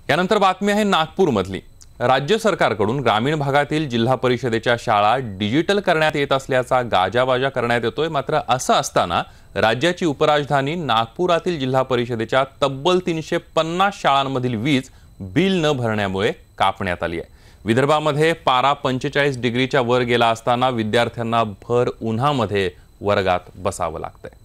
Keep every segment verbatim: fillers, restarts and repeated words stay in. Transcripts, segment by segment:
यानंतर बातमी आहे नागपूरमधली। राज्य सरकारकडून ग्रामीण भागातील जिल्हा परिषदेच्या शाळा डिजिटल करण्यात येत असल्याचा गाजावाजा करण्यात येतोय। मात्र असं असताना राज्याची उपराजधानी नागपुरातील जिल्हा परिषदेच्या तब्बल तीनशे पन्नास शाळांमधील वीज बिल न भरण्यामुळे कापण्यात आली आहे। विदर्भामध्ये पारा पंचेचाळीस डिग्रीच्या वर गेला असताना विद्यार्थ्यांना भर उन्हामध्ये वर्गात बसावं लागतंय।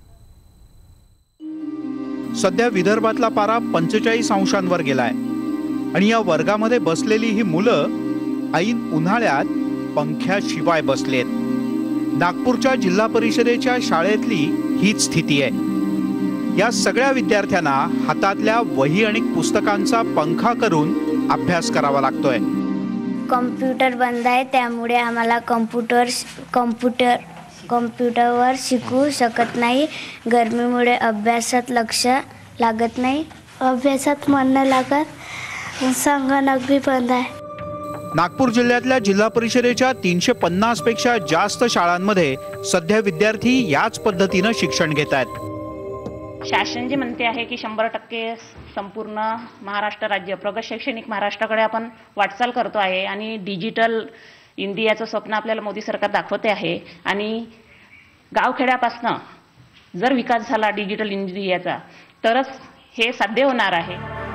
सध्या विदर्भातला पारा पंचेचाळीस अंशांवर गेलाय आणि या वर्गामध्ये बसलेली ही मुलं ऐन उन्हाळ्यात पंख्याशिवाय बसलेत। नागपूरच्या जिल्हा परिषदेच्या शाळेतली हीच स्थिती आहे। या सगळ्या विद्यार्थ्यांना हातातल्या वही आणि पुस्तकांचा पंखा करून अभ्यास करावा लागतोय। कॉम्प्युटर बंद आहे, त्यामुळे आम्हाला कॉम्प्युटर कॉम्प्युटर कॉम्प्युटरवर शिकू शकत नाही। गरमीमुळे अभ्यासात लक्ष लागत नाही, अभ्यासात मन न लागत, संगणक भी बंद आहे। नागपूर जिल्ह्यातल्या जिल्हा परिषदेच्या तीनशे पन्नास पेक्षा जास्त शाळांमध्ये सध्या विद्यार्थी याच पद्धतीने शिक्षण घेत आहेत। शासन जे म्हणते आहे की शंभर टक्के संपूर्ण महाराष्ट्र राज्य प्रगत शैक्षणिक महाराष्ट्राकडे आपण वाटचाल करतो आहे आणि डिजिटल इंडियाचं स्वप्न आपल्याला मोदी सरकार दाखवते आहे आणि गावखेड्यापासून जर विकास झाला डिजिटल इंडियाचा तरच हे साध्य होणार आहे।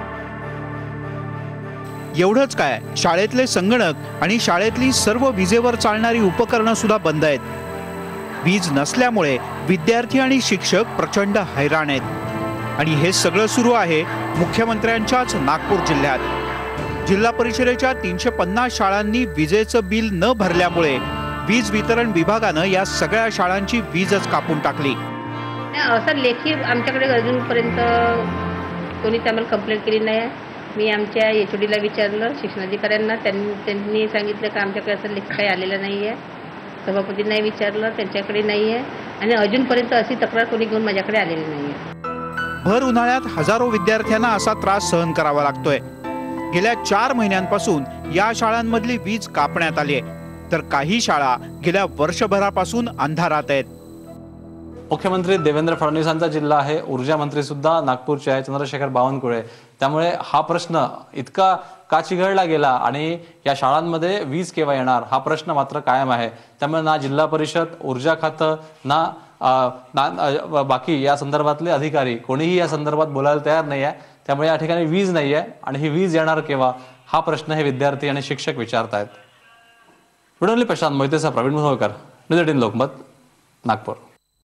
एवढंच काय, शाळेतले संगणक आणि शाळेतली सर्व विजेवर चालणारी उपकरणं सुद्धा बंद आहेत। वीज नसल्यामुळे विद्यार्थी आणि शिक्षक प्रचंड हैराण आहेत आणि हे सगळं सुरू आहे मुख्यमंत्र्यांच्याच नागपूर जिल्ह्यात। जिल्हा परिषदेच्या तीनशे पन्नास शाळांनी विजेचं बिल न भरल्यामुळे वीज वितरण विभागानं या सगळ्या शाळांची वीजच कापून टाकली। असं लेखी आमच्याकडे अजूनपर्यंत कोणी आम्हाला कंप्लेंट केली नाही। मी आमच्या एचओडीला विचारलं, शिक्षणाधिकाऱ्यांना, त्यांनी त्यांनी सांगितलं की आमच्याकडे असं लेख काही आलेलं नाही आहे। सभापतींनाही विचारलं, त्यांच्याकडे नाही आहे आणि अजूनपर्यंत अशी तक्रार कोणी घेऊन माझ्याकडे आलेली नाही आहे। भर उन्हाळ्यात हजारो विद्यार्थ्यांना असा त्रास सहन करावा लागतोय। गेल्या चार महिन्यांपासून या शाळांमधली वीज कापण्यात आली आहे, तर काही शाळा गेल्या वर्षभरापासून अंधारात आहेत। मुख्यमंत्री देवेंद्र फडणवीसांचा जिल्हा आहे, ऊर्जा मंत्री सुद्धा नागपूरचे आहे, चंद्रशेखर बावनकुळे। त्यामुळे हा प्रश्न इतका का चिघळला गेला आणि या शाळांमध्ये वीज केव्हा येणार हा प्रश्न मात्र कायम आहे। त्यामुळे ना जिल्हा परिषद, ऊर्जा खातं, ना, ना बाकी या संदर्भातले अधिकारी कोणीही या संदर्भात बोलायला तयार नाही आहे। त्यामुळे या ठिकाणी वीज नाही आहे आणि ही वीज येणार केव्हा हा प्रश्न हे विद्यार्थी आणि शिक्षक विचारतायत। व्हिडिओ प्रशांत मोहितेसह प्रवीण मुनवळकर, न्यूज एटीन लोकमत, नागपूर।